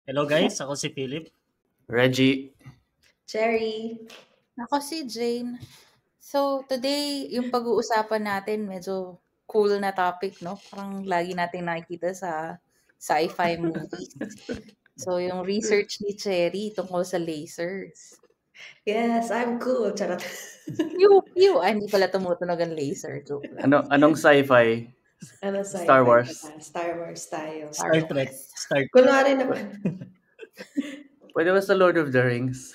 Hello guys, ako si Philip. Reggie. Cherry. Ako si Jane. So, today, yung pag-uusapan natin, medyo cool na topic, no? Parang lagi natin nakikita sa sci-fi movies. So, yung research ni Cherry tungkol sa lasers. Yes, I'm cool. Charot. Pew! Hindi pala tumutunog ang laser. Joke lang. Anong sci-fi? Ano sci-fi Star Wars. ka ba? Star Wars tayo. Star Trek. Kunwari naman. Pwede ba sa Lord of the Rings?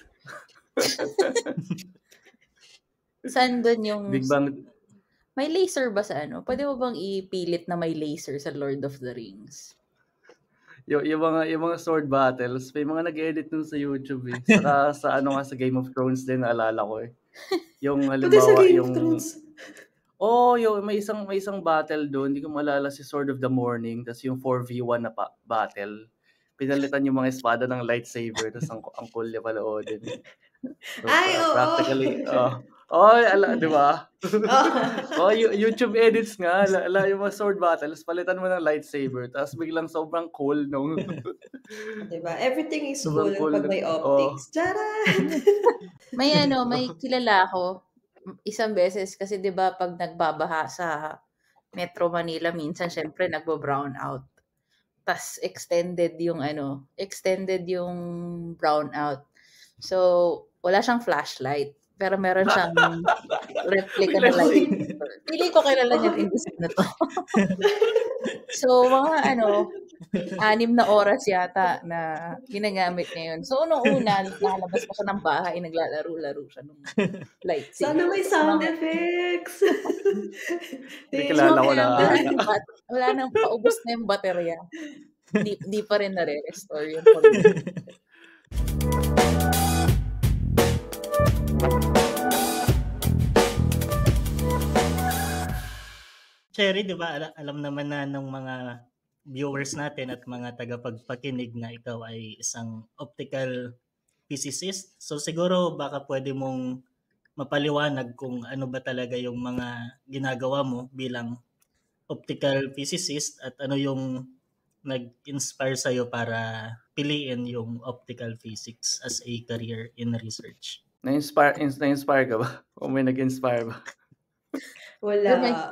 Saan doon yung... Big Bang. May laser ba sa ano? Pwede mo bang ipilit na may laser sa Lord of the Rings? Yung mga sword battles, may mga nag-edit nun sa YouTube eh. Saka sa sa Game of Thrones din naalala ko eh. Yung Pati sa halimbawa Game of yung Thrones. yung may isang battle doon, hindi ko maalala si Sword of the Morning, tas yung 4v1 na battle. Pinalitan yung mga espada ng lightsaber, tas ang cool niya panoodin. So, Ay, oo. Practically, di ba? YouTube edits nga, yung mga sword battles, palitan mo ng lightsaber, tapos biglang sobrang cool nung... Diba? Everything is Sobrang cool pag may optics. Charan! May kilala ako, isang beses, kasi diba pag nagbabaha sa Metro Manila, minsan syempre nagbo-brown out. Tas extended yung brown out. So, wala siyang flashlight. Pero meron siyang replica na light. Pili ko kilala niya industry na to. So, mga 6 na oras yata na ginagamit niya yun. So, una, nakalabas pa siya ng bahay, naglalaro-laro siya ng light. Sana may sound effects. Hindi kilala ko na. Wala nang paubos na yung baterya. Di pa rin nare-restore yun. Cherry, di ba alam naman na ng mga viewers natin at mga tagapagpakinig na ikaw ay isang optical physicist. So siguro baka pwede mong mapaliwanag kung ano ba talaga yung mga ginagawa mo bilang optical physicist at ano yung nag-inspire sa'yo para piliin yung optical physics as a career in research. Na-inspire ka ba? O may nag-inspire ba? Wala.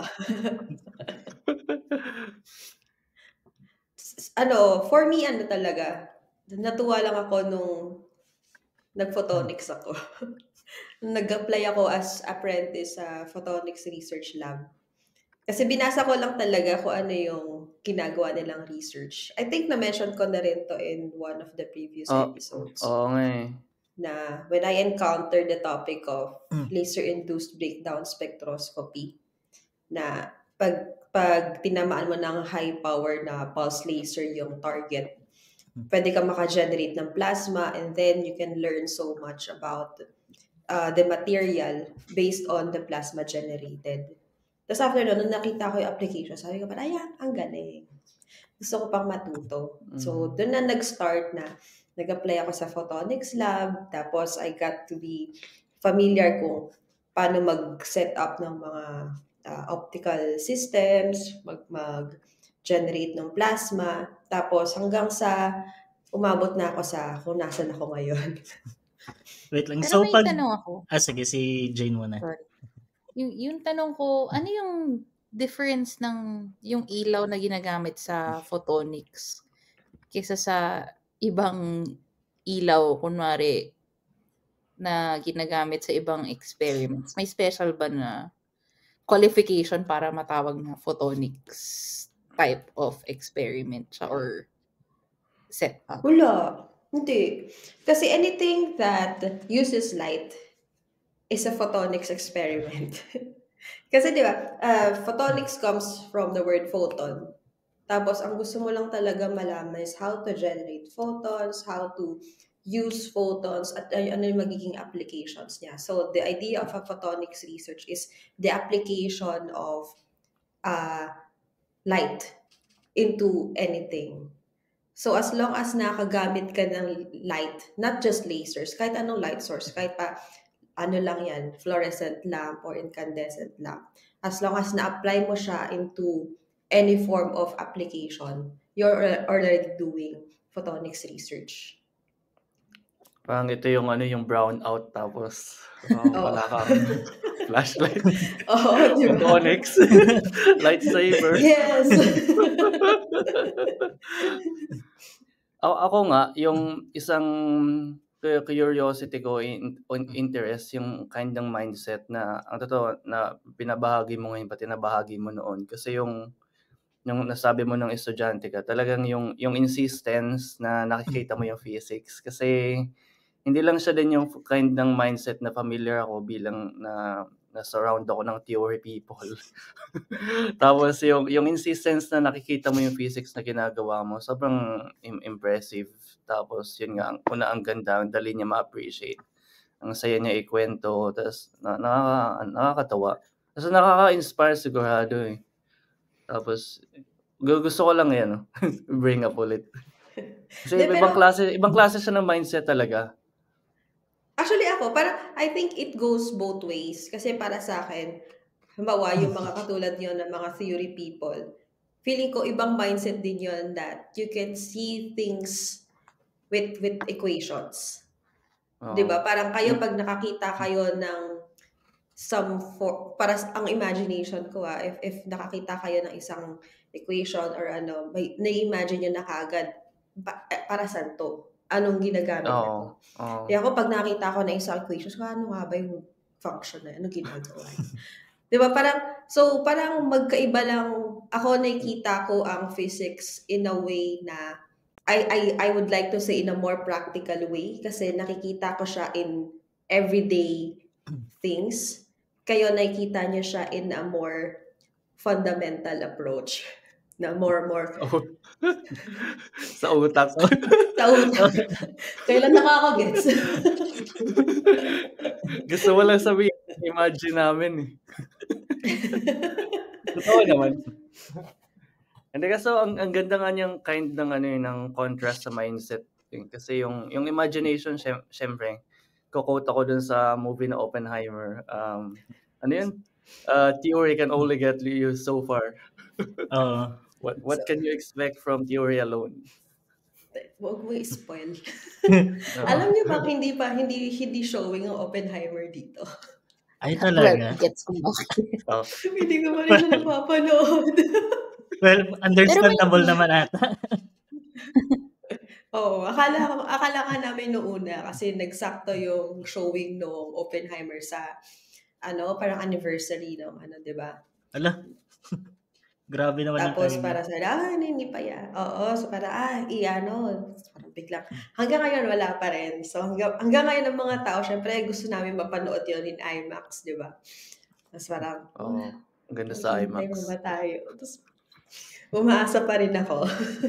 For me, talaga, natuwa lang ako nung nag-photonics ako. Nag-apply ako as apprentice sa photonics research lab. Kasi binasa ko lang talaga kung ano yung ginagawa nilang research. I think na-mention ko na rin to in one of the previous episodes. Oo nga eh. Na when I encountered the topic of laser-induced breakdown spectroscopy, na pag tinamaan mo ng high power na pulse laser yung target, pwede ka maka-generate ng plasma, and then you can learn so much about the material based on the plasma generated. Tapos after nung nakita ko yung application, sabi ko, ang galing. Gusto ko pang matuto. So, doon na nag-start na nag-apply ako sa photonics lab. Tapos, I got to be familiar kung paano mag-set up ng mga optical systems, mag-generate ng plasma. Tapos, hanggang sa umabot na ako sa kung nasan ako ngayon. Wait lang. Pero may tanong ako. Sige, si Jane muna. Sorry. Yung tanong ko, ano yung difference ng yung ilaw na ginagamit sa photonics kaysa sa ibang ilaw, kunwari, na ginagamit sa ibang experiments? May special ba na qualification para matawag na photonics type of experiment siya or setup? Wala. Hindi. Kasi anything that uses light is a photonics experiment. Kasi di ba, photonics comes from the word photon. Tapos, ang gusto mo lang talaga malaman is how to generate photons, how to use photons, at ano yung magiging applications niya. So, the idea of a photonics research is the application of light into anything. So, as long as nakagamit ka ng light, not just lasers, kahit anong light source, kahit pa lang yan, fluorescent lamp or incandescent lamp. As long as na-apply mo siya into any form of application, you're already doing photonics research? Parang ito yung yung brown out tapos Oo. wala kang flashlight. Oo, di ba? Photonics. Lightsaber. Yes. Ako nga, yung isang curiosity ko, interest, yung kind ng mindset na, ang totoo, na binabahagi mo ngayon, pati nabahagi mo noon. Kasi yung nasabi mo ng estudyante ka, talagang yung insistence na nakikita mo yung physics. Kasi hindi lang siya din yung kind ng mindset na familiar ako bilang na-surround ako ng theory people. Tapos yung insistence na nakikita mo yung physics na ginagawa mo, sobrang impressive. Tapos yun nga, ang ganda, ang dali niya ma-appreciate. Ang saya niya ikwento, tapos nakakatawa. Tapos nakaka-inspire sigurado eh. Tapos gusto ko lang yan, bring up ulit. Kasi ibang klase siya ng mindset talaga. Actually ako, I think it goes both ways. Kasi para sa akin, halimbawa yung mga katulad yun ng mga theory people, feeling ko ibang mindset din yun that you can see things with equations. Diba? Parang kayo pag nakakita kayo ng para ang imagination ko if nakakita kayo ng isang equation or may na-imagine nyo na kaagad para saan to? Anong ginagamit nito? Kaya ako pag nakita ko na isang equation, ano nga ba yung function na? Anong ginagawa? Diba? Parang magkaiba lang. Ako nakikita ko ang physics in a way na I would like to say in a more practical way kasi nakikita ko siya in everyday things. Kayo nakikita niyo siya in a more fundamental approach. Na more. Sa utak. Sa utak. Kailan nakakagets? Gusto mo lang sabihin, imagine namin eh. Totoo naman. Hindi kasi ang ganda nga niyang kind ng ng contrast sa mindset. Kasi yung imagination, syempre, quote ako dun sa movie na Oppenheimer. Ano yun? Theory can only get you so far. What can you expect from theory alone? Huwag mo i-spoil. Alam niyo ba hindi showing ang Oppenheimer dito? Ay talaga. Well, gets ko Hindi ko pa rin siya napapanood. Well, understandable naman ata. Oo, akala ka namin noong una kasi nagsakto yung showing ng Oppenheimer sa parang anniversary ng di ba? Ala. Grabe naman yung Tapos para sa hindi pa yan. Oo, so para parang biglang hanggang ngayon wala pa rin. So hanggang ngayon ng mga tao, syempre gusto namin mapanood yun in IMAX, di ba? Tapos parang ang ganda sa IMAX. Ba tayo? Tapos umaasa pa rin ako.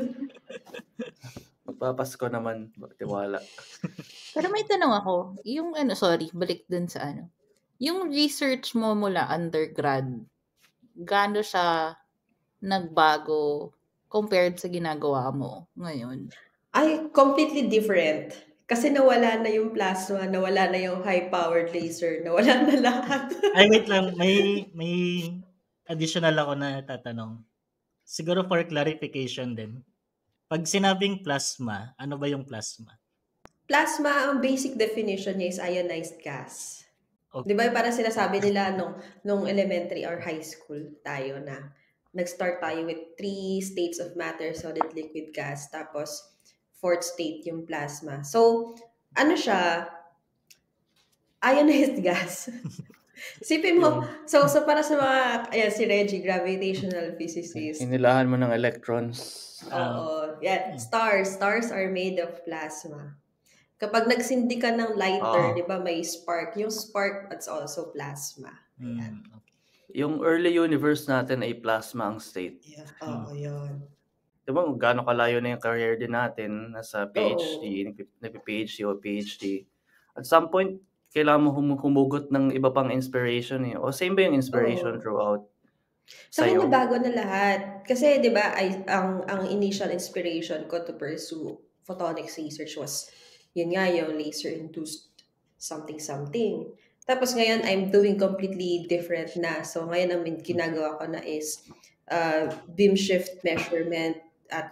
Magpapasko naman, tiwala. Pero may tanong ako, yung balik dun sa yung research mo mula undergrad, gaano siya nagbago compared sa ginagawa mo ngayon? Ay, completely different. Kasi nawala na yung plasma, nawala na yung high-powered laser, nawala na lahat. Ay, wait lang. May additional ako na tatanong. Siguro for clarification din. Pag sinabing plasma, ano ba yung plasma? Plasma, ang basic definition niya is ionized gas. Okay. Di ba para sinasabi nila nung elementary or high school tayo na nag-start tayo with 3 states of matter, solid, liquid, gas. Tapos, 4th state yung plasma. So, siya? Ionized gas. Sipin mo, so para sa mga, si Reggie, gravitational physicist. Inilahan mo ng electrons. Oo. Yeah. Stars are made of plasma. Kapag nagsindi ka ng lighter, di ba, may spark. Yung spark, that's also plasma. Ayan. Yung early universe natin ay plasma ang state. Yeah. Oo, yun. Diba, gaano kalayo na yung career din natin, nasa PhD, nagpi-PhD o PhD. At some point, kailangan mo humugot ng iba pang inspiration eh. O same ba yung inspiration throughout? Sa akin nabago na lahat. Kasi, di ba, ang initial inspiration ko to pursue photonics research was, yun nga, yung laser-induced something. Tapos ngayon, I'm doing completely different na. So ngayon, ang ginagawa ko na is beam shift measurement at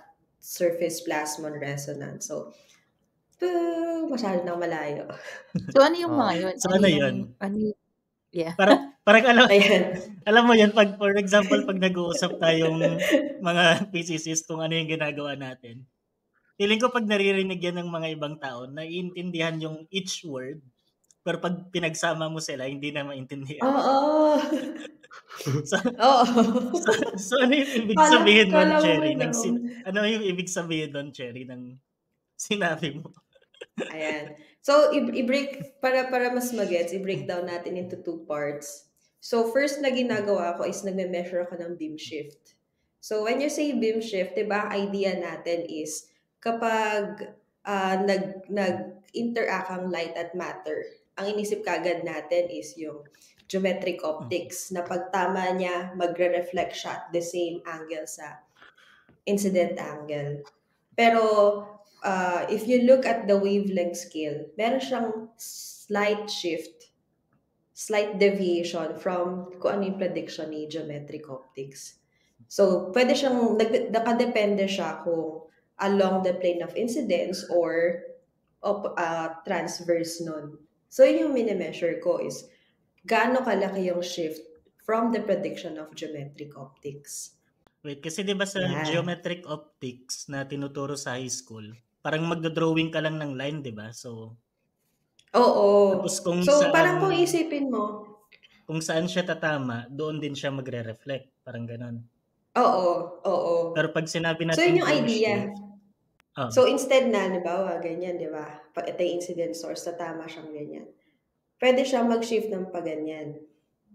surface plasmon resonance. So, masyado nang malayo. So, ano yung mga yun? So, ano yun? Yeah. Parang Ayan. alam mo yun, pag, for example, pag nag-uusap tayong mga physicists kung ano yung ginagawa natin, feeling ko pag naririnig yan ng mga ibang tao, naiintindihan yung each word, pero pag pinagsama mo sila, hindi na maintindihan. Oo. So, Oo. so ano yung ibig Kala- sabihin nun, kala mo Cherry? lang. Ano yung ibig sabihin nun, Cherry, ng sinabi mo? Ayan. So, i-break, para mas magets, i-break down natin into 2 parts. So, first na ginagawa ko is nagme-measure ako ng beam shift. So, when you say beam shift, diba, ang idea natin is kapag nag-interact ang light at matter, ang inisip kagad natin is yung geometric optics na pag tama niya, magre-reflect siya at the same angle sa incident angle. Pero, if you look at the wavelength scale, meron siyang slight shift, slight deviation from kung ano yung prediction ni geometric optics. So, pwede siyang, nakadepende siya kung along the plane of incidence or transverse nun. So, yun yung mini-measure ko is gaano kalaki yung shift from the prediction of geometric optics. Wait, kasi di ba sa Yeah. geometric optics na tinuturo sa high school, parang magdodrawing ka lang ng line, di ba? So, Oo. tapos kung So, saan, parang kung isipin mo, kung saan siya tatama, doon din siya magre-reflect. Parang ganon. oo. Pero pag sinabi So, natin yun yung beam idea. shift, So, instead na, halimbawa, ganyan, di ba? Pag ito yung incident source, tatama siyang ganyan. Pwede siyang mag-shift ng paganyan.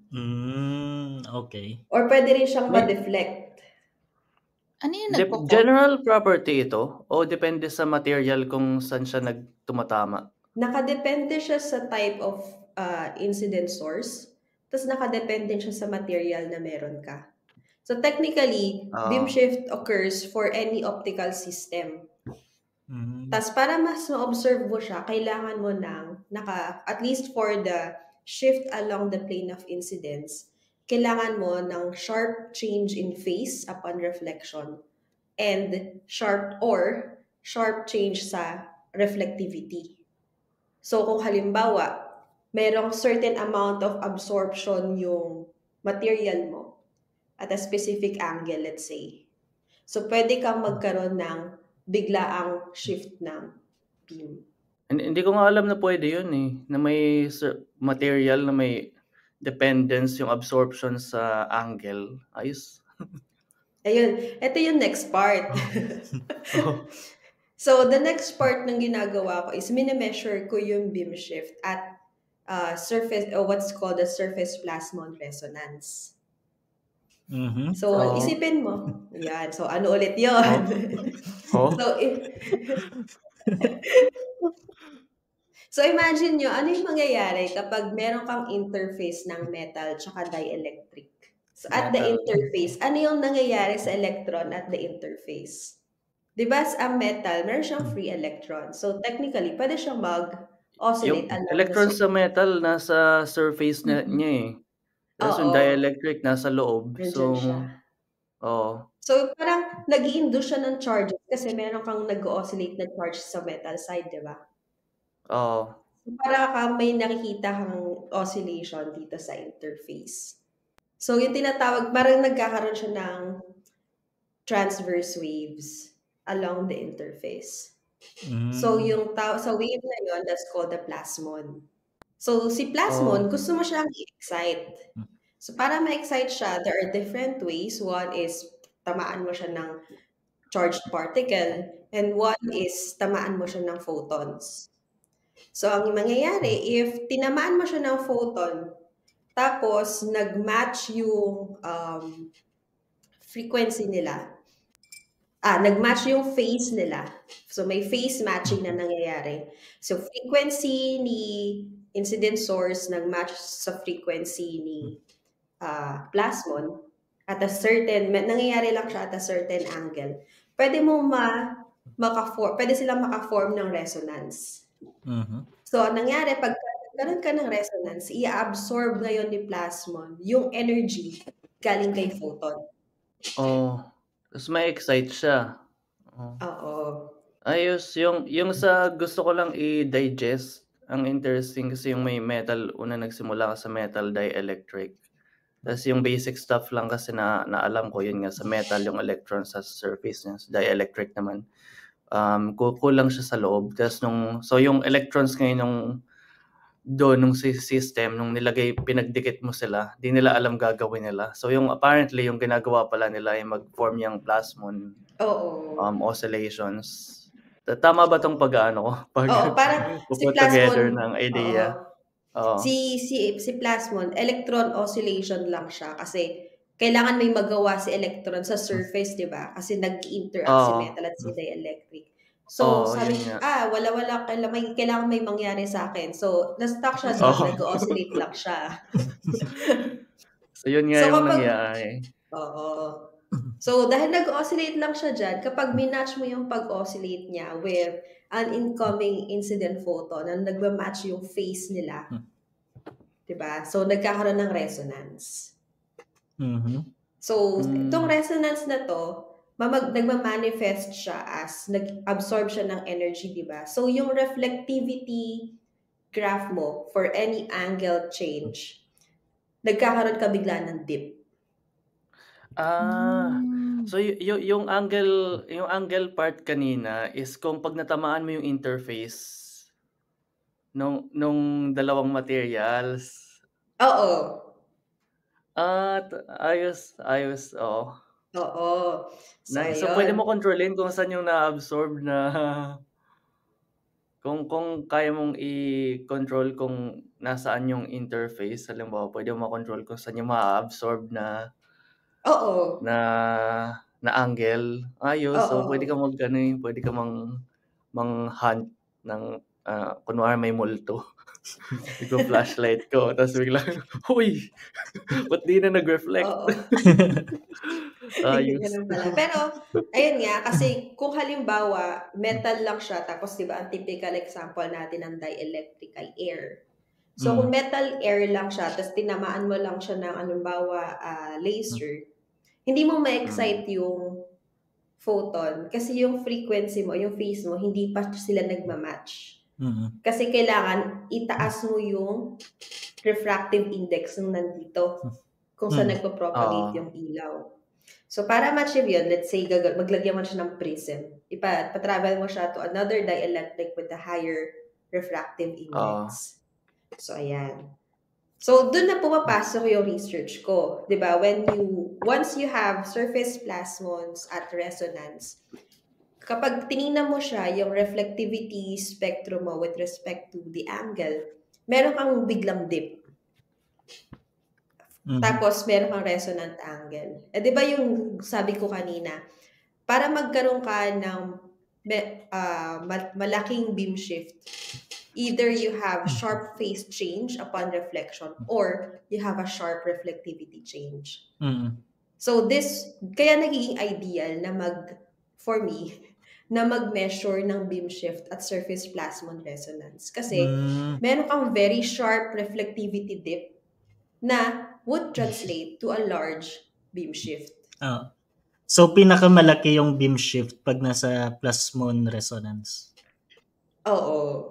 okay. Or pwede rin siyang ma-deflect. Ano yung General property ito? O depende sa material kung saan siya nagtumatama? Nakadepende siya sa type of incident source. Tapos nakadepende siya sa material na meron ka. So technically, beam shift occurs for any optical system. Tapos para mas ma-observe mo siya, kailangan mo at least for the shift along the plane of incidence, kailangan mo ng sharp change in phase upon reflection and sharp change sa reflectivity. So kung halimbawa, merong certain amount of absorption yung material mo at a specific angle, let's say. So pwede kang magkaroon ng biglaang shift ng beam. Hindi ko nga alam na pwede yun eh. Na may material na may dependence yung absorption sa angle. Ayos. Ayun. Ito yung next part. So, the next part ng ginagawa ko is mini-measure ko yung beam shift at surface, or what's called the surface plasmon resonance. So, isipin mo. Yan. So, ano ulit yun? So, imagine nyo, ano yung mangyayari kapag meron kang interface ng metal tsaka dielectric? So, at the interface, ano yung nangyayari sa electron at the interface? Diba, ang metal, meron siyang free electron. So, technically, pwede siyang mag-oscillate. Yung electron sa metal, nasa surface niya eh. Tapos yung dielectric, nasa loob. Nandiyan siya. So, parang nag-i-induce siya ng charges kasi meron kang nag-oscillate na charge sa metal side, diba? So, para may nakikita kang oscillation dito sa interface. So, yung tinatawag, parang nagkakaroon siya ng transverse waves along the interface. So, yung sa wave na yun, that's called the plasmon. So, si plasmon, gusto mo siyang i-excite. So, para ma-excite siya, there are different ways. One is, tamaan mo siya ng charged particle, and one is, tamaan mo siya ng photons. So, ang mangyayari, if tinamaan mo siya ng photon, tapos nag-match yung frequency nila, nag-match yung phase nila. So, may phase matching na nangyayari. So, frequency ni incident source nag-match sa frequency ni plasmon at a certain, nangyayari lang siya at a certain angle. Pwede mo pwede silang maka-form ng resonance. So, ang nangyari, pag nagkaroon ka ng resonance, i-absorb ngayon ni plasmon yung energy galing kay photon. Tapos may excite siya. Oo. Ayos, yung sa gusto ko lang i-digest, ang interesting kasi yung may metal, una nagsimula ka sa metal dielectric. Tas yung basic stuff lang kasi na alam ko, yun nga sa metal, yung electrons sa surface niya, sa dielectric naman. Kulang siya sa loob. Tas so yung electrons ngayon nung system, nung pinagdikit mo sila, di nila alam gagawin nila. So yung apparently, yung ginagawa pala nila ay mag-form yung plasmon Oo. oscillations. Tama ba tong pag-aano ko? Oo, parang si Put together plasmon, ng idea. Oo. si plasmon, electron oscillation lang siya kasi kailangan may magawa si electron sa surface, di ba? Kasi nag-interact si metal at si dielectric. So, sabi, yun nga. wala, kailangan may mangyari sa akin. So, na-stuck siya doon, nag-oscillate lang siya. So, yun nga So, yung kapag- nangyari. Oo. So, dahil nag-oscillate lang siya dyan, kapag minatch mo yung pag-oscillate niya with an incoming incident photon na nagmamatch yung phase nila, diba? So, nagkakaroon ng resonance. Mhm. So, itong resonance na to, nagmamanifest siya as nag-absorb siya ng energy, diba? So, yung reflectivity graph mo for any angle change, nagkakaroon ka bigla ng dip. So yung angle part kanina is kung pag natamaan mo yung interface nung dalawang materials. Oo. Ayos, oo. Oo. So, Nice. So ayun. pwede mo kontrolin kung saan yung na-absorb na kung kaya mong i-control kung nasaan yung interface, halimbawa pwede mo makontrol kung saan yung ma-absorb na Oo. na angle. Ayos. So Oo. pwede ka pwede ka mang-hunt ng kunwari may multo. Nagpa-flashlight ko tapos biglang, huy! Ba't di na nag-reflect? Oo. Ayos. Ganun pala. Pero, ayun nga, kasi kung halimbawa, metal lang siya, tapos diba, ang typical example natin ng dielectric ay air. So, kung metal air lang siya, tapos tinamaan mo lang siya ng, halimbawa, laser, hindi mo ma-excite yung photon kasi yung frequency mo, yung phase mo, hindi pa sila nagmamatch. Kasi kailangan itaas mo yung refractive index ng nandito kung saan nagpo-propagate yung ilaw. So, para ma-achieve yun, let's say, maglagyan mo siya ng prism. Ipa-travel mo siya to another dielectric with a higher refractive index. So, ayan. So, dun na pumapasok yung research ko. Diba? Once you have surface plasmons at resonance, kapag tinignan mo siya, yung reflectivity spectrum mo with respect to the angle, meron kang biglang dip. Tapos, meron kang resonant angle. Di ba yung sabi ko kanina, para magkaroon ka ng malaking beam shift, either you have sharp phase change upon reflection or you have a sharp reflectivity change. So, kaya nagiging ideal na for me, na mag-measure ng beam shift at surface plasmon resonance. Kasi, meron kang very sharp reflectivity dip na would translate to a large beam shift. So, pinakamalaki yung beam shift pag nasa plasmon resonance. Oo.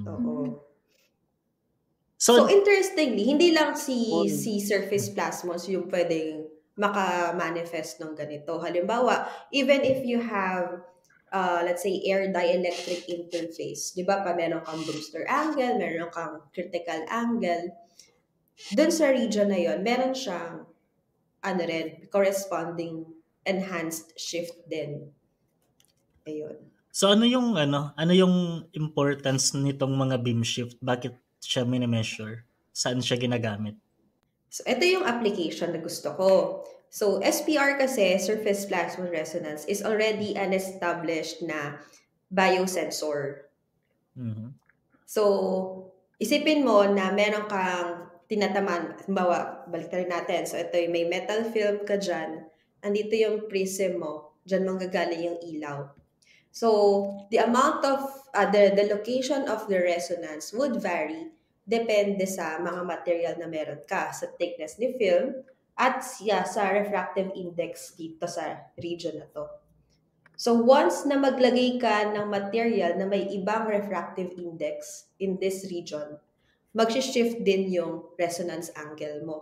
So, interestingly, hindi lang si surface plasmons yung pwedeng maka-manifest ng ganito. Halimbawa, even if you have, let's say, air dielectric interface, di ba, pa meron kang Brewster angle, meron kang critical angle, dun sa region na yon, meron siyang corresponding enhanced shift din. Ayun. So ano yung importance nitong mga beam shift? Bakit siya mini-measure? Saan siya ginagamit? So ito yung application na gusto ko. So SPR kasi, surface plasmon resonance, is already an established na biosensor. So isipin mo na meron kang tinataman, halimbawa, balik natin. So, ito yung may metal film ka dyan. Andito yung prism mo. Dyan manggagaling yung ilaw. So, the amount of, the location of the resonance would vary depende sa mga material na meron ka. Sa thickness ni film at sa refractive index dito sa region na to. So once na maglagay ka ng material na may ibang refractive index in this region, mag-shift din yung resonance angle mo.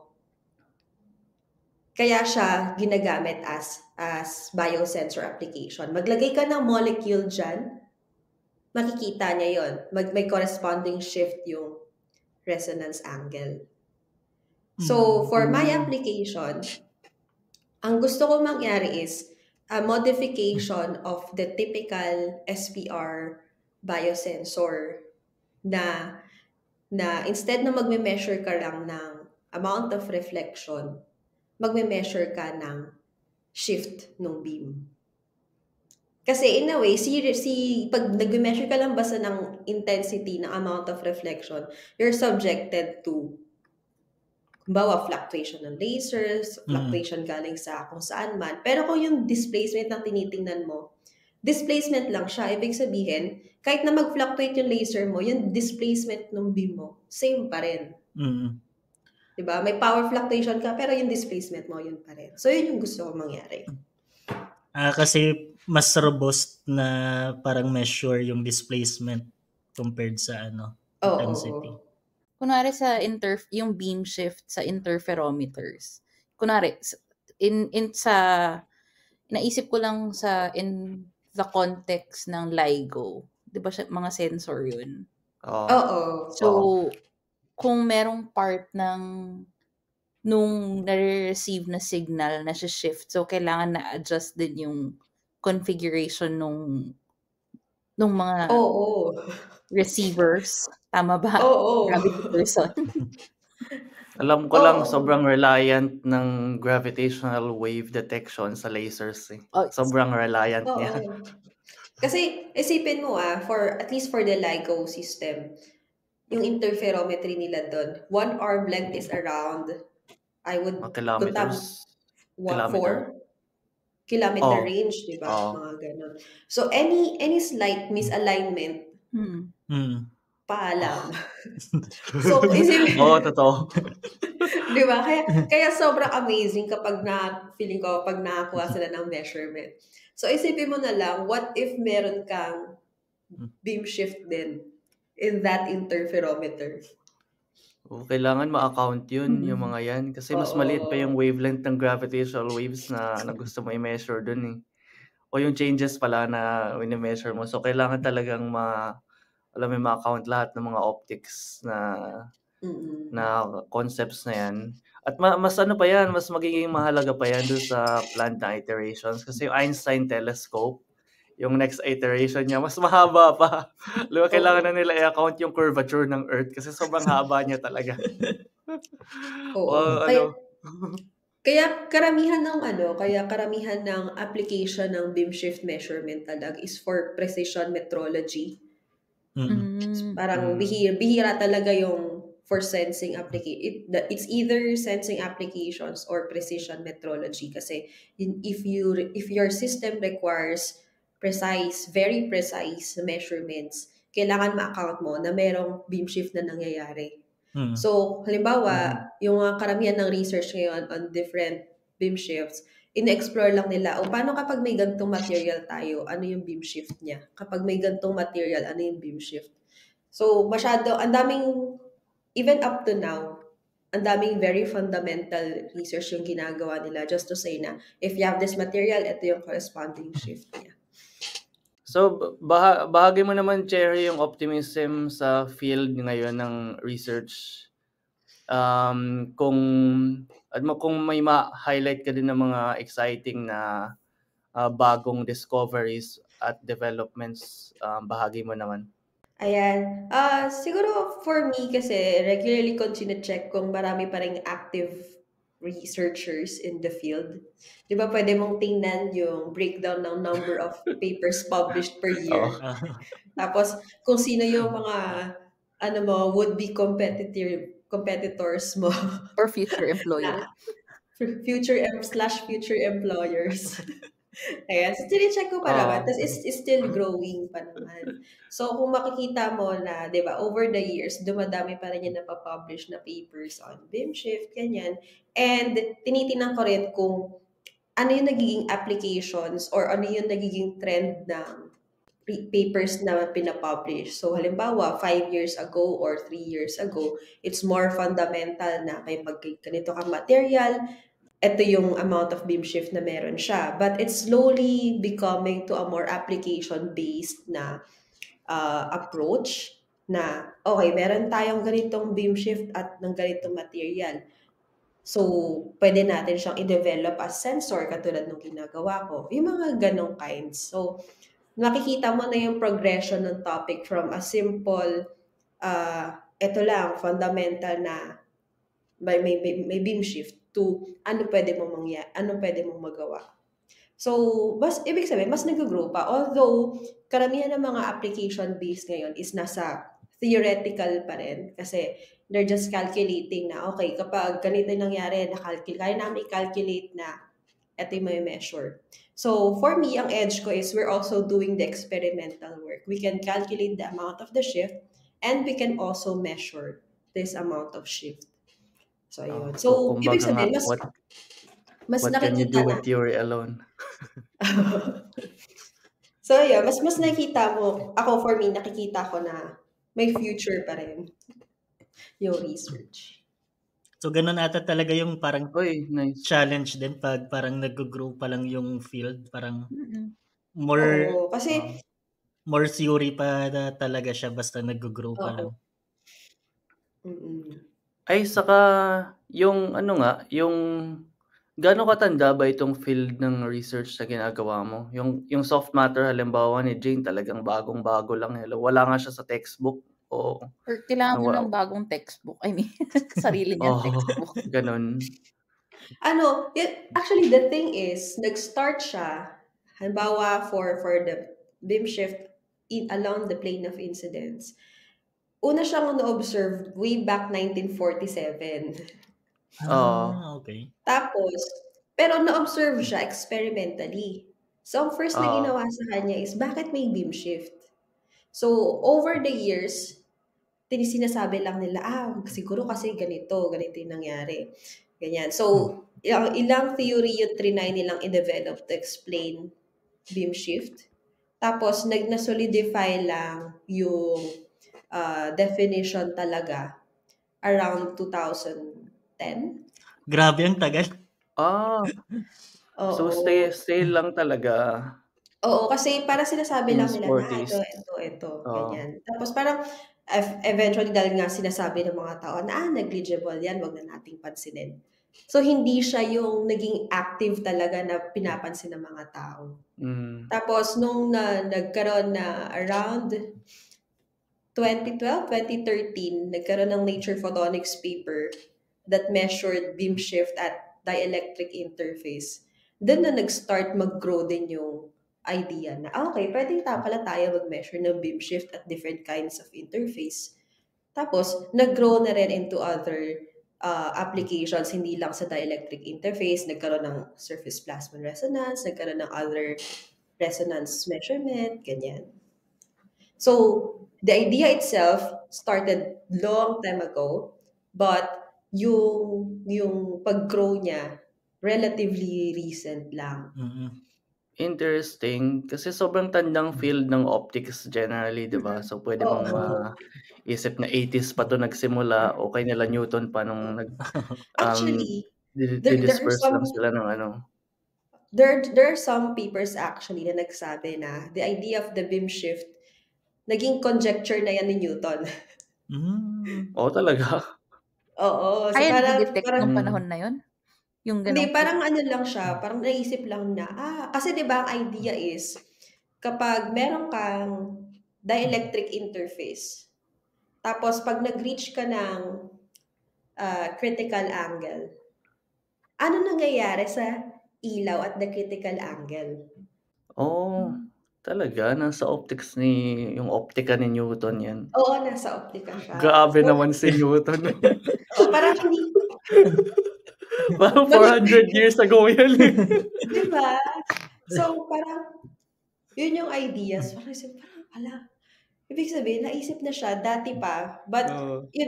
Kaya siya ginagamit as biosensor application. Maglagay ka ng molecule dyan, makikita niya yon. May corresponding shift yung resonance angle. So, for my application, ang gusto ko mangyari is a modification of the typical SPR biosensor na instead na magme-measure ka lang ng amount of reflection, magme-measure ka ng shift ng beam. Kasi in a way, pag nag-measure ka lang basta ng intensity, ng amount of reflection, you're subjected to bawa fluctuation ng lasers, fluctuation galing sa kung saan man. Pero kung yung displacement na tinitingnan mo, displacement lang siya. Ibig sabihin, kahit na mag-fluctuate yung laser mo, yung displacement ng beam mo, same pa rin. Diba? May power fluctuation ka, pero yung displacement mo, yun pa rin. So, yun yung gusto ko mangyari. Kasi mas robust na parang measure yung displacement compared sa intensity. Kunwari sa yung beam shift sa interferometers. Kunwari naisip ko lang in the context ng LIGO. 'Di ba mga sensor 'yun? So kung merong part nung nare-receive na signal na shift, so kailangan na-adjust din yung configuration nung mga receivers. Tama ba? Gravity person. Alam ko lang, sobrang reliant ng gravitational wave detection sa lasers. Sobrang reliant niya. Kasi isipin mo at least for the LIGO system, yung interferometry nila doon, one arm length is around, I would kilometers. 4 kilometer range, di ba? Mga ganun. So, any slight misalignment, paalam. So, isipin totoo. di ba? Kaya sobrang amazing kapag feeling ko, pag nakakuha sila ng measurement. So, isipin mo na lang, what if meron kang beam shift din in that interferometer? Kailangan ma-account yun, yung mga yan. Kasi mas maliit pa yung wavelength ng gravitational waves na gusto mo i-measure dun O yung changes pala na i-measure mo. So, kailangan talagang ma-account lahat ng mga optics na concepts na yan. At mas pa yan, mas magiging mahalaga pa yan doon sa planned na iterations. Kasi yung Einstein telescope, yung next iteration niya, mas mahaba pa. Kailangan na nila i-account yung curvature ng Earth kasi sobrang haba niya talaga. Kaya karamihan ng application ng beam shift measurement talaga is for precision metrology. Parang bihira talaga yung for sensing application. It's either sensing applications or precision metrology kasi if your system requires very precise measurements, kailangan ma-account mo na merong beam shift na nangyayari. So, halimbawa, yung karamihan ng research ngayon on different beam shifts, in-explore lang nila, paano kapag may gantong material tayo, ano yung beam shift niya? Kapag may gantong material, ano yung beam shift? So, even up to now, ang daming very fundamental research yung ginagawa nila just to say na, if you have this material, ito yung corresponding shift niya. So, bahagi mo naman, Cherry, yung optimism sa field ngayon ng research. Kung may ma-highlight ka din ng mga exciting na bagong discoveries at developments, bahagi mo naman. Ayan. Siguro for me kasi regularly ko check kung marami pa ring active researchers in the field. Di ba pwede mong tingnan yung breakdown ng number of papers published per year. Tapos kung sino yung mga would-be competitors mo. Or future employer. Future employers. Ayan. So, tine-check ko pa naman. Tapos, it's still growing pa naman. So, kung makikita mo na, di ba, over the years, dumadami pa rin yung napapublish na papers on beam shift, ganyan. And, tinitingnan ko rin kung ano yung nagiging applications or ano yung nagiging trend ng papers na pinapublish. So, halimbawa, 5 years ago or 3 years ago, it's more fundamental na may ganito ka material, ito yung amount of beam shift na meron siya. But it's slowly becoming to a more application-based na approach na, okay, meron tayong ganitong beam shift at ng ganitong material. So, pwede natin siyang i-develop as sensor katulad ng ginagawa ko. Yung mga ganong kinds. So, makikita mo na yung progression ng topic from a simple, ito lang, fundamental na may beam shift to ano pwede mong magawa. So, ibig sabihin, mas nag-grow pa. Although, karamihan ng mga application-based ngayon is nasa theoretical pa rin. Kasi, they're just calculating na, okay, kapag ganito yung nangyari, kaya namin i-calculate na ito yung may measure. So, for me, ang edge ko is we're also doing the experimental work. We can calculate the amount of the shift and we can also measure this amount of shift. So, ayun. So, ibig sabihin, mas what can you do with theory alone? So, yeah, mas nakikita mo, for me, nakikita ko na may future pa rin yung research. So, ganun ata talaga yung parang nice. challenge din pag parang nag-grow pa lang yung field. Parang kasi more theory pa na talaga siya basta nag-grow pa lang. Ay, saka yung yung gaano katanda ba itong field ng research na ginagawa mo? Yung soft matter halimbawa ni Jane talagang bagong-bago lang. Wala nga siya sa textbook. Or kailangan mo ng bagong textbook. I mean, sarili niyang textbook. Ganun. Actually, the thing is, nag-start siya, halimbawa for the beam shift along the plane of incidence. Una siyang na-observe way back 1947. Okay. Tapos, pero na-observe siya experimentally. So, ang first na ginawa sa kanya is, bakit may beam shift? So, over the years, sinasabi lang nila, siguro kasi ganito yung nangyari. Ganyan. So, ilang theory yung trinay nilang i-develop to explain beam shift. Tapos, na-solidify lang yung definition talaga around 2010. Grabe ang tagal. So, stay lang talaga. Oo, kasi parang sinasabi lang nila na ito, ganyan. Tapos parang eventually dahil nga sinasabi ng mga tao na negligible yan, wag na nating pansinin. So hindi siya yung naging active talaga na pinapansin ng mga tao. Tapos nung nagkaroon na around 2012, 2013, nagkaroon ng Nature Photonics paper that measured beam shift at dielectric interface. Then na nag-start mag-grow din yung idea na, okay, pwede pala tayo mag-measure ng beam shift at different kinds of interface. Tapos, nag-grow na rin into other applications, hindi lang sa dielectric interface, nagkaroon ng surface plasmon resonance, nagkaroon ng other resonance measurement, ganyan. So, the idea itself started long time ago, but yung pag-grow niya, relatively recent lang. Interesting. Kasi sobrang tandang field ng optics generally, di ba? So, pwede mong isip na 80s pa to nagsimula. Okay nila Newton pa nung actually, disperse lang sila ng There are some papers actually na nagsabi na the idea of the beam shift, naging conjecture na yan ni Newton. Talaga? Oo. So Kaya nag-detect ng panahon na yun? Hindi, parang lang siya, parang naisip lang na, kasi diba ang idea is, kapag meron kang dielectric interface, tapos pag nag-reach ka ng critical angle, ano nangyayari sa ilaw at the critical angle? Talaga? Nasa optics yung optika ni Newton yan? Oo, nasa optika siya. Grabe naman si Newton. Parang hindi... Parang 400 years ago yan. Diba? So, parang, yun yung ideas. Parang, ibig sabihin, naisip na siya dati pa. But,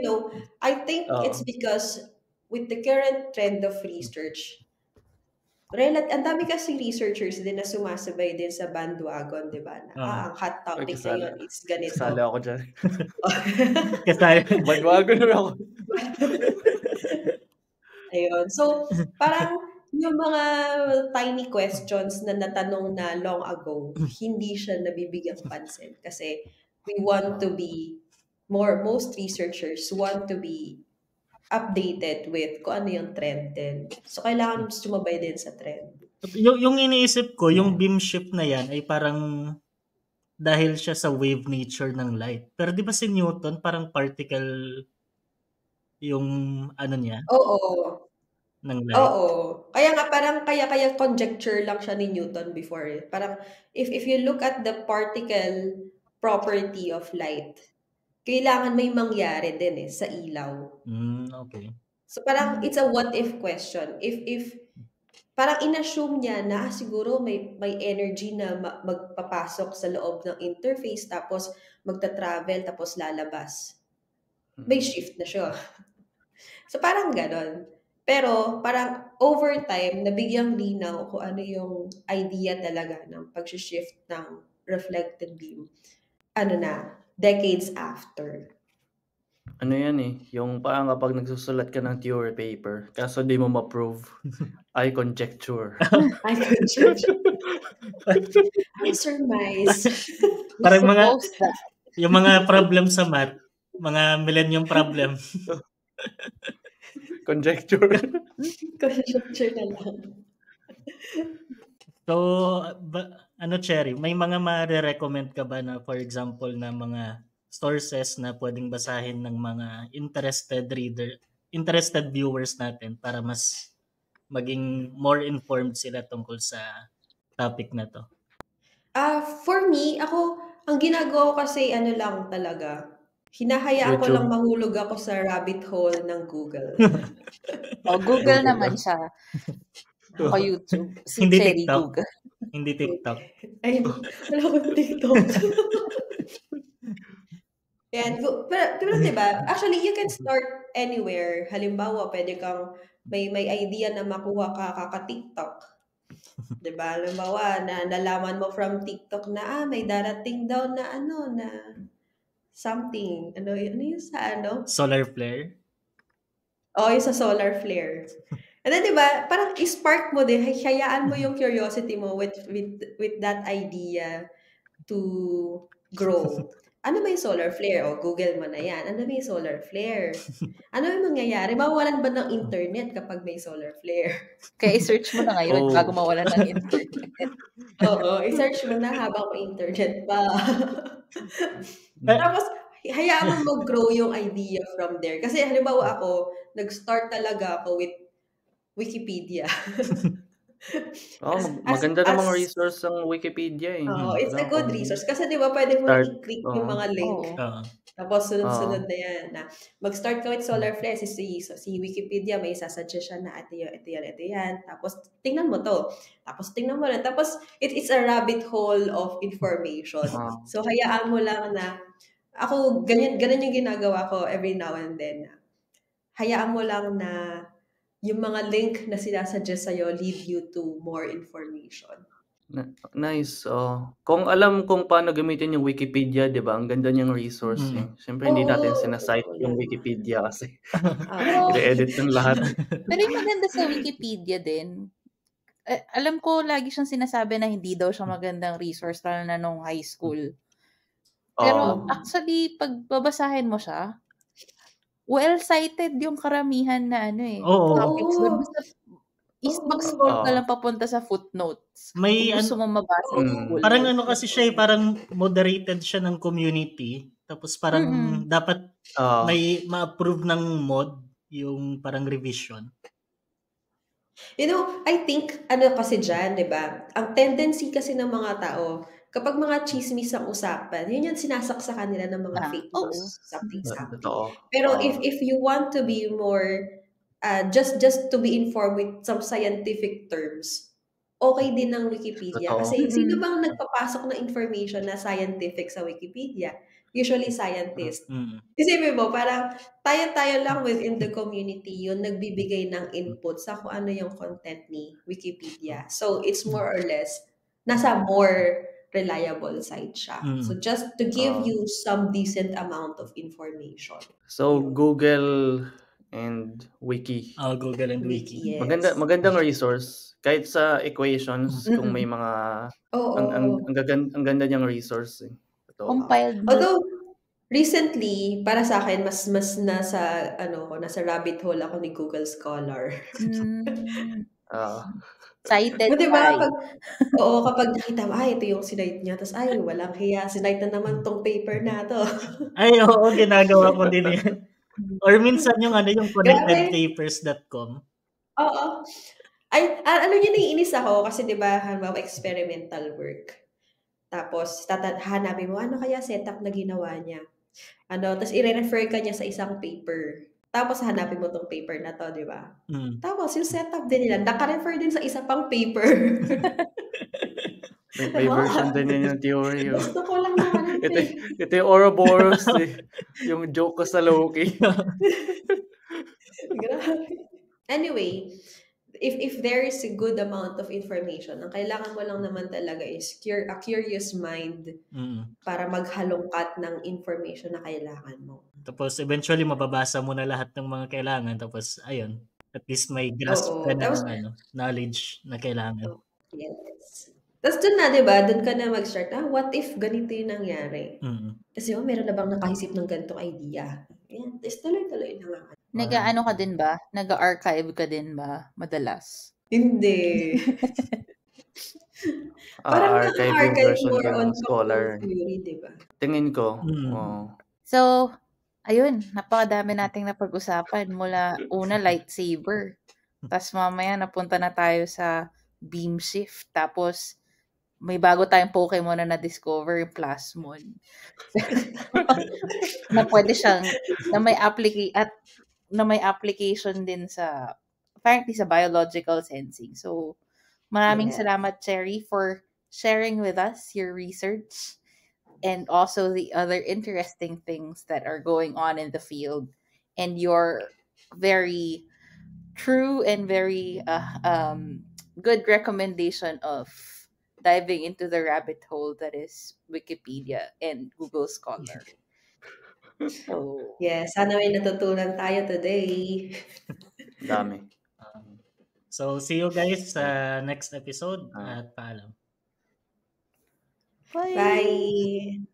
I think it's because with the current trend of research, ang dami kasi researchers din na sumasabay din sa bandwagon, di ba? Na, ang hot topic kasali. ngayon is ganito. Kasali ako dyan. Kasali. Bandwagon na ako. Ayun. So, parang yung mga tiny questions na natanong na long ago, hindi siya nabibigyang pansin. Kasi we want to be most researchers want to be updated with kung ano yung trend din. So, kailangan sumabay din sa trend. Yung iniisip ko, yung beam shift na yan ay parang dahil siya sa wave nature ng light. Pero di ba si Newton parang particle yung ano niya Oo. ng light? Oo. Kaya nga parang kaya conjecture lang siya ni Newton before. Parang if you look at the particle property of light, kailangan may mangyari din sa ilaw. Okay. So parang it's a what if question. If parang inassume niya na siguro may energy na magpapasok sa loob ng interface tapos magta-travel tapos lalabas. May shift na siya. So parang ganon. Pero parang over time, nabigyang linaw kung ano yung idea talaga ng pag-shift ng reflected beam. Decades after. Ano yan yung parang kapag nagsusulat ka ng theory paper, kaso di mo ma-prove, I conjecture. I conjecture. I surmise. Parang yung mga problem sa math, mga millennium problem. Conjecture. Conjecture na lang. So, Cherry, may mga ma-recommend ka ba na, for example, na mga sources na pwedeng basahin ng mga interested viewers natin para mas maging more informed sila tungkol sa topic na to? For me, ang ginagawa ko kasi lang talaga, hinahayaan ko lang mahulog ako sa rabbit hole ng Google. Google naman siya. Ako YouTube. Hindi Cherry TikTok. Google. Hindi TikTok. Ay, wala akong TikTok. Yan. Pero diba, actually, you can start anywhere. Halimbawa, pwede kang may idea na makuha ka kaka-TikTok. Diba? Halimbawa, na nalaman mo from TikTok na may darating daw na na something. Ano yung sa Solar flare? Yung sa solar flare. And then, diba, parang i-spark mo din, hayaan mo yung curiosity mo with that idea to grow. Ano may solar flare? Google mo na yan. Ano may solar flare? Ano yung mangyayari? Mawawalan ba ng internet kapag may solar flare? Kaya i-search mo na ngayon bago mawalan ng internet. Oo, i-search mo na habang may internet pa. Tapos, hayaan mo mag-grow yung idea from there. Kasi halimbawa ako, nag-start talaga ako with Wikipedia. Maganda namang resource ang Wikipedia it's a good resource. Kasi di ba pwede mo i-click yung mga link. Tapos sunod-sunod na yan. Mag-start ka with solar flare. Si Wikipedia may isasuggest siya na ito yan. Tapos tingnan mo to. Tapos tingnan mo na. Tapos it's a rabbit hole of information. So hayaan mo lang na ako, ganyan yung ginagawa ko every now and then. Hayaan mo lang na yung mga link na sinasuggest sa'yo lead you to more information. Nice. Kung alam kung paano gamitin yung Wikipedia, di ba? Ang ganda niyang resource. Siyempre, hindi natin sinasite yung Wikipedia kasi. I-edit ng lahat. Pero yung maganda sa Wikipedia din, alam ko lagi siyang sinasabi na hindi daw siya magandang resource lalo na nung high school. Pero actually, pag babasahin mo siya, well-cited yung karamihan na topics doon. Mag-scroll ka lang papunta sa footnotes. May gusto mo mabasa. Parang kasi siya parang moderated siya ng community. Tapos parang dapat may ma-approve ng mod yung parang revision. I think, kasi dyan, di ba? Ang tendency kasi ng mga tao, kapag mga chismis ang usapan, yun yung sinasaksakan nila ng mga fake news, something. Pero if you want to be more, just to be informed with some scientific terms, okay din ng Wikipedia. Kasi sino bang nagpapasok na information na scientific sa Wikipedia? usually scientist. Mm. Isipin mo, parang tayo-tayo lang within the community yun nagbibigay ng input sa kung ano yung content ni Wikipedia. So, it's more or less, nasa more reliable side siya. So, just to give you some decent amount of information. So, Google and Wiki. Google and Wiki. Yes. Magandang resource. Kahit sa equations, kung may mga... Ang ganda niyang resource. Compiled. Although, recently, para sa akin, mas nasa rabbit hole ako ni Google Scholar. Cited diba, kapag nakita mo, ito yung sinite niya, tapos walang hiya, sinite na naman tong paper na to. Oo, ginagawa ko din yan. Or minsan yung connectedpapers.com. Oo. Yun naiinis ako kasi diba, halimbawa experimental work. Tapos, hanapin mo, ano kaya setup na ginawa niya? Tapos i-refer ka niya sa isang paper. Tapos hanapin mo tong paper na to, di ba? Tapos yung setup din nila, naka-refer din sa isa pang paper. May version din yun yung theory. Gusto ko lang naman ito yung Ouroboros, yung joke ko sa Loki. Anyway, if there is a good amount of information, ang kailangan mo lang naman talaga is a curious mind para maghalongkat ng information na kailangan mo. Tapos eventually mababasa mo na lahat ng mga kailangan, tapos ayun, at least may grasp ka na ng knowledge na kailangan. Yes. Tapos dun na, diba? Dun ka na mag-start, what if ganito yung nangyari? Kasi meron na bang nakaisip ng ganitong idea? Yan, tapos tuloy-tuloy na nga. Nag-ano ka din ba? Nag-archive ka din ba? Madalas? Hindi. Parang naka-archive more on Scholar theory, diba? Tingin ko. So, ayun, napakadami nating napag-usapan. Mula una, lightsaber. Tapos mamaya, napunta na tayo sa beam shift. Tapos, may bago tayong Pokemon na na-discover, yung Plasmon. Na pwede siyang, na may application din sa, apparently sa biological sensing. So, maraming salamat, Cherry, for sharing with us your research and also the other interesting things that are going on in the field and your very true and very good recommendation of diving into the rabbit hole that is Wikipedia and Google Scholar. So, yes, sana may natutunan tayo today. Dami. So, see you guys sa next episode at paalam. Bye!